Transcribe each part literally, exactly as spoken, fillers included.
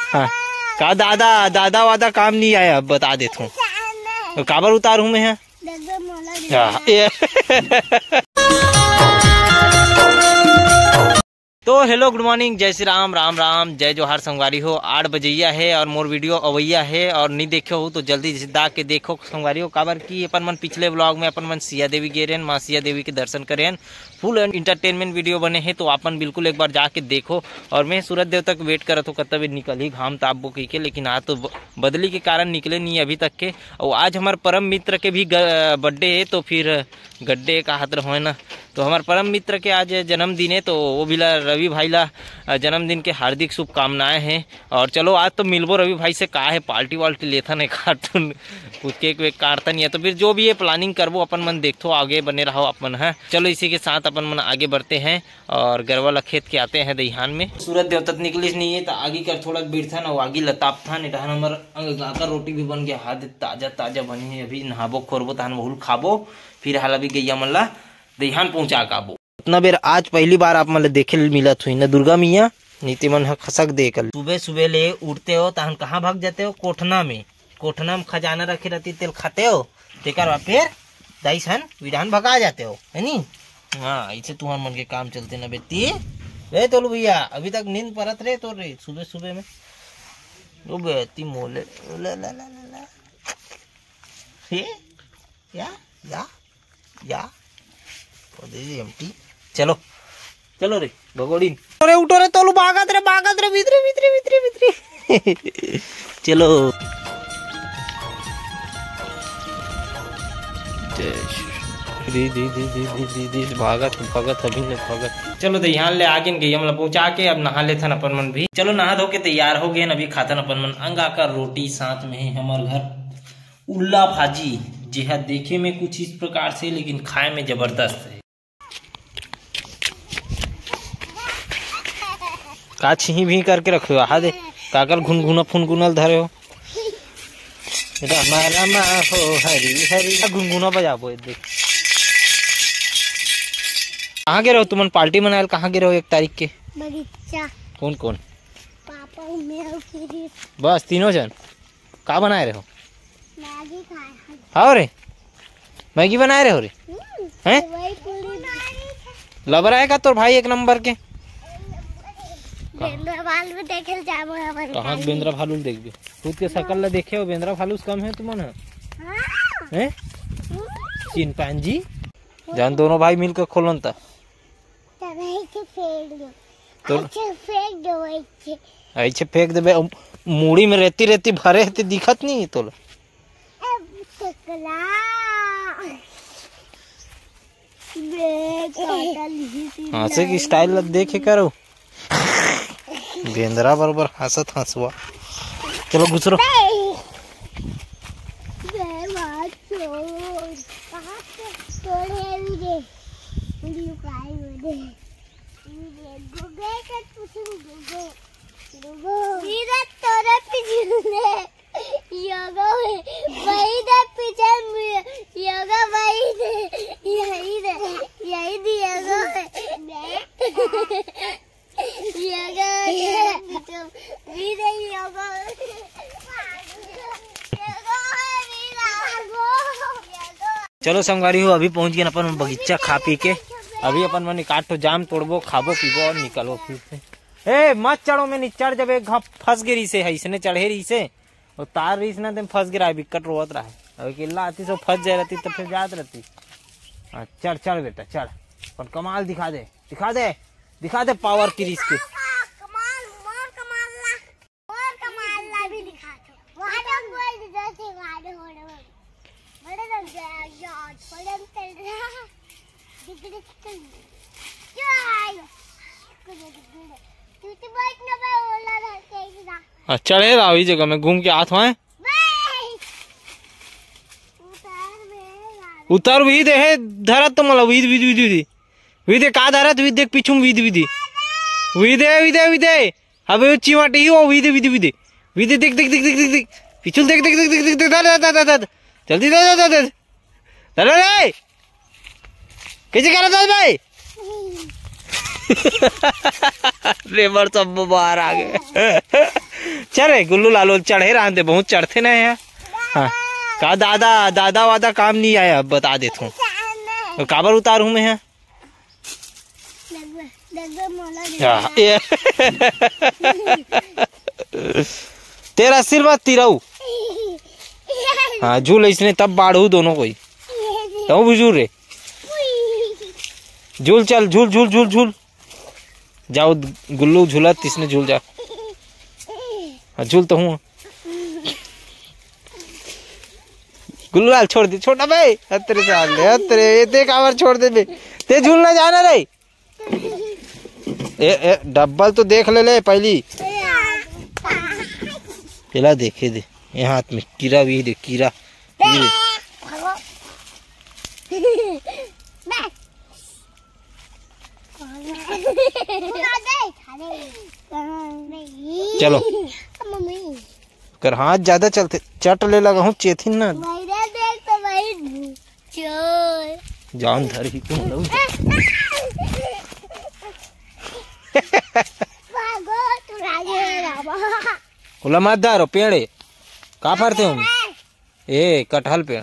हाँ का दादा दादा वादा काम नहीं आया, अब बता देता हूँ तो काबर उतारू मैं यहाँ। तो हेलो गुड मॉर्निंग, जय श्री राम, राम राम, जय जोहार संगवारी हो। आठ बजैया है और मोर वीडियो अवैया है और नहीं देखे हो तो जल्दी सीधा के देखो संगवारी हो। काबर की अपन मन पिछले ब्लॉग में अपन मन सिया देवी गए रहे, माँ सिया देवी के दर्शन करे, फुल इंटरटेनमेंट वीडियो बने हैं, तो अपन बिल्कुल एक बार जाके देखो। और मैं सूरज देव तक वेट करा तो कतब निकल ही घाम ताबो कही के, लेकिन आज तो बदली के कारण निकले नहीं अभी तक के। और आज हमारे परम मित्र के भी बर्थडे है, तो फिर गड्ढे का हाथ हो ना, तो हमारे परम मित्र के आज जन्मदिन है, तो वो भी ला रवि भाई ला जन्मदिन के हार्दिक शुभकामनाएं हैं। और चलो आज तो मिलबो रवि भाई से, कहा है पार्टी वाल्टी लेता नहीं, कार्टून कुछ केक वेक काटता नहीं है, तो फिर जो भी है प्लानिंग करबो अपन मन, देखो आगे बने रहो अपन है। चलो इसी के साथ अपन मन आगे बढ़ते हैं और गरवाला खेत के आते हैं दहिहान में। सूरज देवता निकलिस नहीं है तो आगे कर थोड़ा बैठा ना, आगे लताप था नहीं, हमारा गाका रोटी भी बन गया, हाथ ताजा ताजा बनी है, अभी नहाबो खोरबो तहन बहुल खाबो, फिर हाल अभी गैया मन ला दहिहान पहुंचा काबो। उतना बेर आज पहली बार आप मतलब देखे मिलत हुई ना दुर्गा मियाँ नीति मन खसक दे कल। सुबह सुबह ले उठते हो तहन कहाँ भाग जाते हो, कोठना में, कोठना में खजाना रखे रहती तेल खाते हो, तेकर फिर दाई सन विधान भगा जाते हो है नी। हाँ ऐसे तुम्हारे मन के काम चलते ना बेटी रे। तो भैया अभी तक नींद परत रहे तो रे सुबह सुबह में वो बेटी मोले ला ला ला ला हे या या या एमटी। चलो चलो रे भगोड़ी, अरे उठो रे, तोलू भागत रे भागत रे, भीतरे भीतरे भीतरे भीतरे चलो दी दी दी दी दी दी दी भागत भगत अभी ने भगत। चलो तो यहाँ ले आगे गई हम पहुंचा के, अब नहा लेथन अपन मन भी। चलो नहा धो के तैयार हो गए, अभी खातन अपन मन अंगा का रोटी, साथ में है हमारे घर उल्ला भाजी, जी है देखे में कुछ इस प्रकार से लेकिन खाए में जबरदस्त है। का छी भी करके रखे हो, हा दे काकल घुन घुना फुन गुनल धरे हो, रामा रामा हो हरी हरी गुनगुना बजाबो। देख कहाँ गे रहो तुमन पार्टी मनायल, कहाँ गे रहो एक तारीख के? बगीचा। कौन कौन? पापा मैं बस तीनों जन। का बनाए रहे हो? मैगी खाए। हाँ रे मैगी बनाए रहे हो रे हैं? लबर आएगा तोर भाई एक नंबर के। कहाँ बेंद्रा भालू देख भी खुद के शकल ला देखे हो, बेंद्रा भालू कम है तुमन है चिंपांजी जान। दोनों भाई मिलकर खोलन था तो ऐसे फेंक दे, मूड़ी में रहती रहती भरे रहती दिखत नहीं तो हंसे की स्टाइल देखे करो, बेंद्रा बराबर हंसत हंसवा। चलो गुजरो चलो संगवारी हो, अभी पहुंच गए अपन बगीचा खा पी के। अभी अपन मन काटो जाम तोड़बो, खाबो पीबो और निकलो फिर से। ए मत चढ़ो, मैं नहीं चढ़ जब एक फंस गई से है, इसने चढ़े रही से और तार रही ना फंस गिरा, बिकट रोवत रहा है। अभी किला आती तो फंस जाए रहती तो फिर जात रहती। हाँ चढ़ चढ़ बेटा चढ़, पर कमाल दिखा दे दिखा दे दिखा दे पावर की रिस के। चढ़े रहा इस जगह में घूम के हाथ में उतर भी दे है धरत तो मतलब विध विध विध विधि विधे का धरत विध देख पीछू विध विधि विधे विधे विधे अबे चिमाटी हो विधे विधे विधे विधे देख देख देख देख देख पीछू देख देख देख देख देख धर धर धर जल्दी धर धर धर धर रे कैसे कर रहा था भाई? रेबर सब बाहर आ गए। चल रे गुल्लू लालो चढ़े रहते बहुत चढ़ते ना यार। हाँ का दादा दादा वादा काम नहीं आया अब बता देता हूँ तो काबर उतार हूँ मैं यहाँ। तेरा सिर मत तिराऊ। हाँ झूल इसने तब बाढ़ू दोनों कोई तो बुझू रे झूल चल झूल झूल झूल झूल जाओ गुल्लू झूला इसने झूल जा। हाँ झूल तो हूँ गुल्लू लाल छोड़ दे छोटा भाई हतरे से आग ले हतरे ये देख आवर छोड़ दे बे ते झूलना जाना रे। ए, ए डब्बल तो देख ले ले पहली पहला देखे दे ये हाथ में कीड़ा भी दे कीड़ा चलो कर हाथ ज्यादा चलते चट ले लगा हूँ चेथिन ना जान धर ही क्यों खुला मत दारो पेड़े कहाँ फरते हो ए कटहल पेड़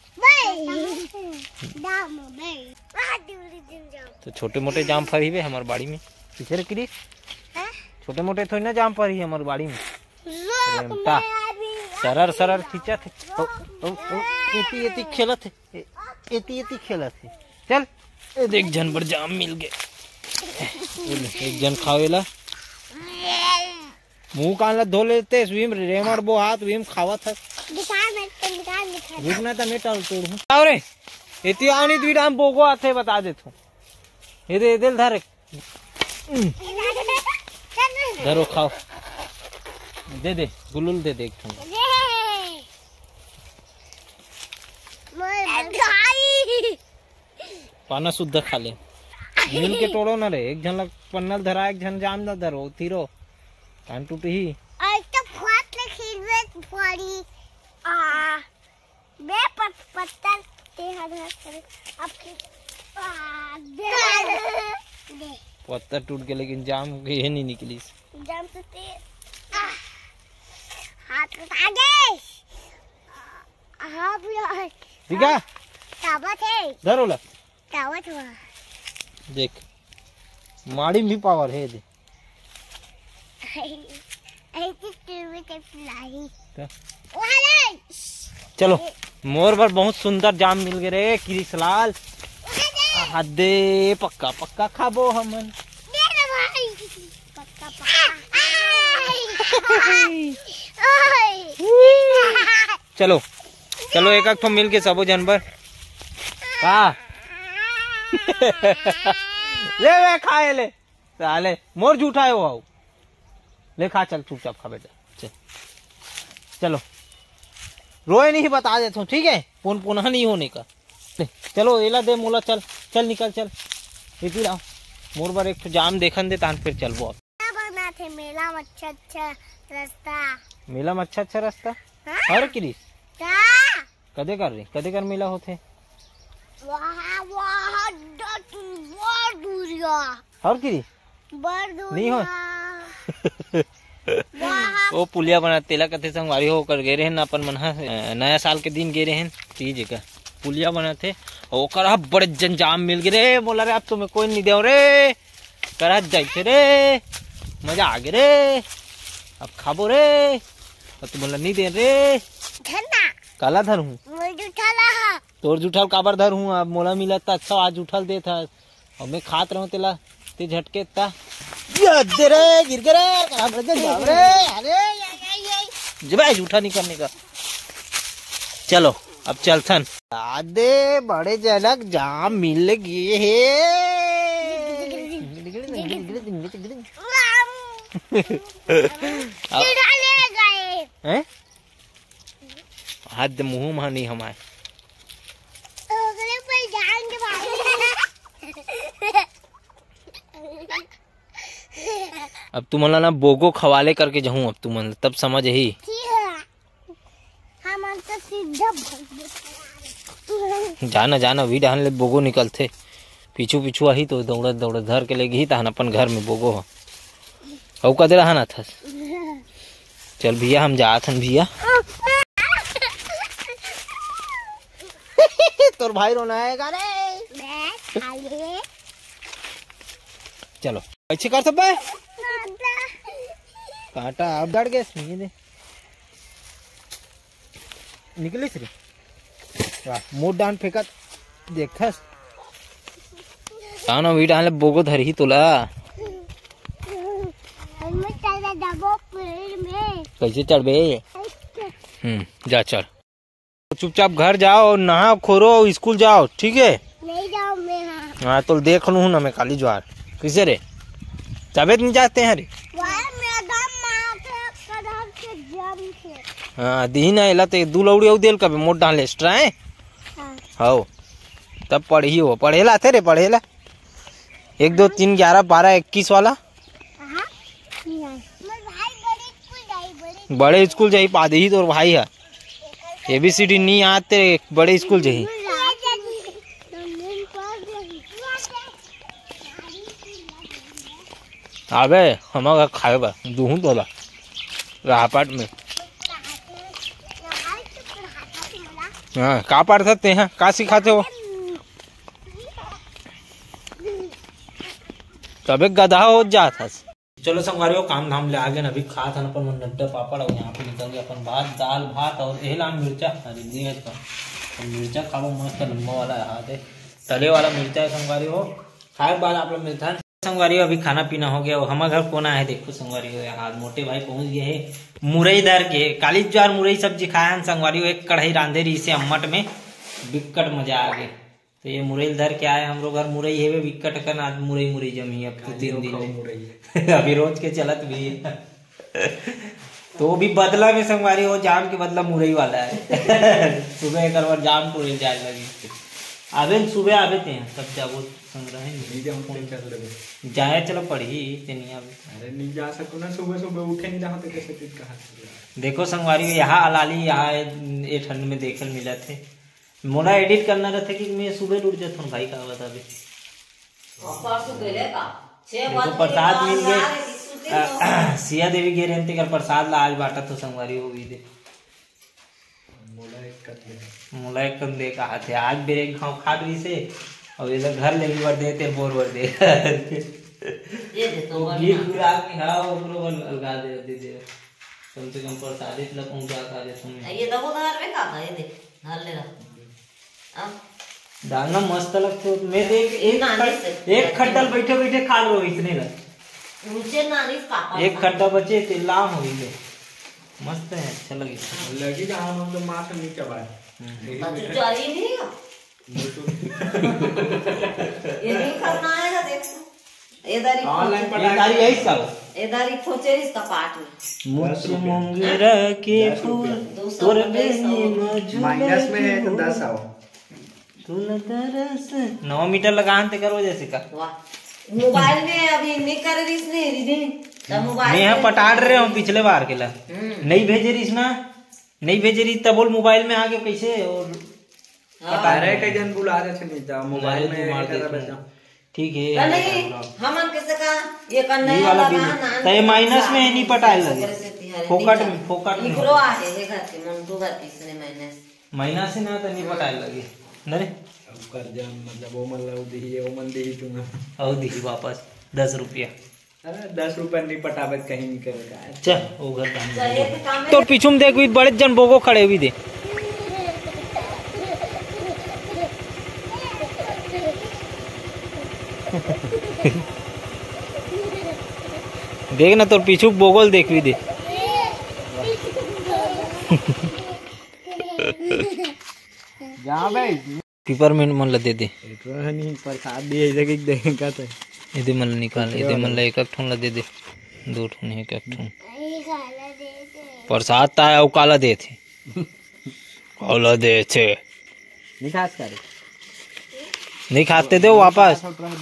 तो छोटे मोटे जाम फरी हुए हमारे बाड़ी में पीछे रखी छोटे मोटे थोड़ी ना जाम फरी है हमारी बाड़ी में सरर सरर खींचा थे ओ, ओ, ओ, एती एती खेला थे एती एती खेला थे चल ए देख जन पर जाम मिल गए एक जन खावेला मुंह कान ला धो लेते स्विम रेमर बो हाथ विम खावा था रुकना था नेटा तोड़ हूं अरे एती आनी दुई डाम बोगो आथे बता देता हूं ये दे दिल धर धरो खाओ दे दे गुल्लू दे दे पाना शुद्ध खा ले मिल के तोड़ो ना रे एक जन लग पन्नल धरा एक जन जाम ना धरो तीरो कान टूटी ही तो फाट ले खीलवे पड़ी आ बे पत पत्थर ते हर करे अब पत्थर टूट गया लेकिन जाम ये नहीं निकली जाम से ते हाथ आगे हाँ भैया दिखा तावत है धरो ला तावत हुआ देख माड़ी में भी पावर है दे चलो मोर पर बहुत सुंदर जाम मिल गए रे कृष्णलाल हदे पक्का पक्का खाबो हमन पक्का पक्का चलो चलो एक एक मिल के सबो जानवर का ले वे खाए ले साले मोर झूठा है वो ले खा चल चुपचाप खा बेटा चल चलो रोए नहीं बता देता हूँ ठीक है पुन पुनः नहीं होने का ले, चलो एला दे मोला चल चल निकल चल इधर लाओ मोर बार एक जाम देखन दे तान फिर चल वो बना थे मेला में अच्छा अच्छा रास्ता मेला में अच्छा अच्छा रास्ता हर क्रिस कदे कर रही कदे कर मेला होते वहाँ वहाँ बड़ दूरिया हर क्रिस बड़ दूरिया नहीं हो वो पुलिया बना तेला कथे संगवारी होकर गए रहे अपन मन नया साल के दिन गए रहे तीज का पुलिया बना थे और बड़े जंजाम मिल गए रे बोला रे अब तुम्हें कोई नहीं दे रे कर जाए रे मजा आ गया रे अब खाबो रे अब तुम बोला नहीं दे रे काला धर हूँ तोर जूठल काबर धर हूँ अब मोला मिला था अच्छा आज उठल दे था और मैं खात रहूँ तेला ते झटके ता दे रे गिर गए रे अरे जब जूठा नहीं करने का चलो अब चलथन आधे बड़े जनक जाम मिल गए हैं हाथ मुंह में नहीं हमारे अब तुम ना बोगो खवाले करके जाऊं अब तुम तब समझ ही जाना जाना वी डाहन ले बोगो निकलते पीछू पीछू आही तो दौड़ दौड़ धर के ले गई तहन अपन घर में बोगो हो कदे रहा था चल भैया हम जात हन भैया। तोर भाई रोना आएगा रे। चलो अच्छे कर सब कांटा अब डर गए दे निकली रे। वाह मोट डांट फेंकत देखस कानो भी डाले बोगो धर ही तोला कैसे चढ़बे। हम्म जा चल चुपचाप घर जाओ और नहा खोरो स्कूल जाओ ठीक है। नहीं जाओ मैं हाँ तो देख लू ना मैं काली ज्वार किसे रे तबियत नहीं जाते हैं रे। हाँ दी ना एला तो दू लौड़ी और देल कभी मोट डाले एक्स्ट्रा है। हाँ तब पढ़ी हो पढ़ेला थे रे पढ़ेला एक दो तीन ग्यारह बारह इक्कीस वाला बड़े स्कूल जाही पादे ही तो भाई है ए बी सी डी नहीं आते बड़े स्कूल जाही। अबे हमारा खाएगा दूहू तोला राहपाट में। हाँ का पढ़ते हैं का सिखाते हो तबे गधा हो जाता। चलो संगवारियों काम धाम ले आगे अभी खा था अपन नड्डा पापड़ और यहाँ पे निकल गया अपन भात दाल भात और एला मिर्चा अरे तो मिर्चा खाओ मस्त लंबा वाला हाथ है तले वाला मिर्चा है संगवारियों खाए बाद आप लोग मिलता है। संगवारियों अभी खाना पीना हो गया हमारे घर कोना है देखो संगवारियों यहाँ मोटे भाई पहुंच गए है मुरई दर के काली ज्वार मुरई सब्जी खाया संगवारियों एक कढ़ाई रांधे रही से अम्मट में बिकट मजा आ गया। तो ये मुरई धर के आए हम लोग घर मुरई है विकट कर आज मुरई मुरई जमी अब तो तीन दिन अभी रोज के चलत भी है। तो भी बदला में संगवारी हो जाम के बदला मुरई वाला है। सुबह एक बार जाम पूरे जाए लगी आवे सुबह आवे थे सब जागो संग्रह जाए चलो पढ़ी नहीं अरे नहीं जा सको ना सुबह सुबह उठे नहीं रहा तो कैसे कहा देखो संगवारी यहाँ अलाली यहाँ ये ठंड में देखल मिला थे मोला एडिट करना रहता कि मैं सुबह उठ जाता हूँ भाई का बता भी देखो प्रसाद मिल गए सिया देवी गे रहते कर प्रसाद ला आज बांटा तो संगवारी हो गई मोला एक कम दे कहा थे आज बेरे खाओ खा रही से और इधर घर ले बर देते बोर बर दे ये दे तो गीत पूरा की हां ऊपर लगा दे दे दे कम से कम प्रसाद इतना पहुंचा का दे तुम ये दबो धार में का ये दे धार ले रहा डालना मस्त लगते मैं देख एक एक खड्डल बैठे बैठे खा लो इतने ना नीचे नानी पापा एक खड्डा बचे ते लाम हो गई मस्त है अच्छा लगी लगी जहां हम तो मां से नीचे बाय बच्चों जारी नहीं है ये नहीं करना आएगा देख ये दारी ऑनलाइन पढ़ा ये दारी यही सब ये दारी खोचे इसका पार्ट में मुझसे मोंगरा के फूल तोर बेनी मौजूद माइनस में है तो दस आओ तू न तरस नौ मीटर लगान ते करो जैसे का वाह मोबाइल में अभी नहीं कर रही इसने दीदी तब मोबाइल में पटाड़ रहे हम पिछले बार के ला नहीं भेजे रही ना नहीं भेजे रही तब बोल मोबाइल में आ गए कैसे और पटा रहे कई जन बुला रहे थे नहीं मोबाइल में मार देता ठीक है नहीं हमन कैसे का ये करना है वाला तो ये माइनस में नहीं पटाए लगे फोकट में फोकट में निकलो आ है घर के मन दो घर इसने माइनस माइनस से ना तो नहीं पटाए लगे नरे अब कर जा मतलब वो मन लाओ दी वो मन दे ही दूंगा और दी वापस दस रुपया अरे दस रुपया नहीं पटावे कहीं नहीं करेगा अच्छा वो घर तो पीछू में देख बड़े जन बोगो खड़े हुए दे देख ना तो पीछू बोगल देख भी दे जा भाई पिपरमेंट मन ला दे दे प्रसाद दिए इधर देगा तो इधर मन निकाल इधर मन ला एक एक ठन ला दे दे दो ठन एक एक ठन प्रसाद ता है काला दे थे काला दे थे नहीं खास करे नहीं खाते दो वापस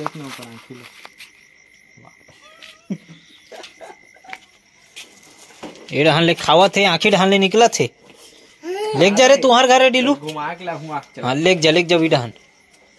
ये ढहान ले खावा थे आखिर ढहान ले निकला थे लेक जा रे तुम्हार घर है डीलू हाँ लेक जा लेक जा भी ढहान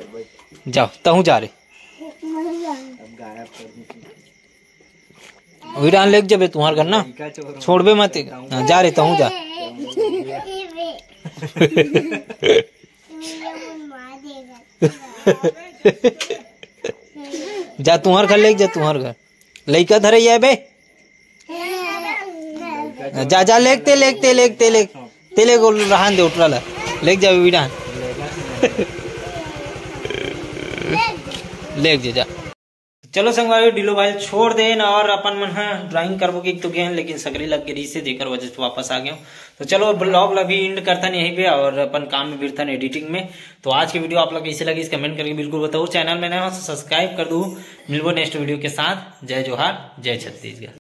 जाओ तहू जा रे वीरान लेके जाबे तुम्हार घर ना, छोड़बे मत। हाँ, जा रहता हूँ, जा जा तुम्हार घर लेके जा, तुम्हार घर लइका धरे जाए बे। जा जा लेकते लेकते लेकते लेक तेले को रहान दे उठरा ला लेक जा वीरान लेक जा जा। चलो संगवारी ढिलो भाई छोड़ देन और अपन मन हाँ ड्राइंग करबो की तो गए, लेकिन सकरी लग गई से देकर वजह से वापस आ गया। तो चलो ब्लॉग अभी एंड करता नहीं यहीं पे और अपन काम में बिरता एडिटिंग में। तो आज की वीडियो आप लोग कैसे लगी इस कमेंट करके बिल्कुल बताओ। चैनल में नया हो तो सब्सक्राइब कर दो। मिलबो नेक्स्ट वीडियो के साथ। जय जोहार, जय छत्तीसगढ़।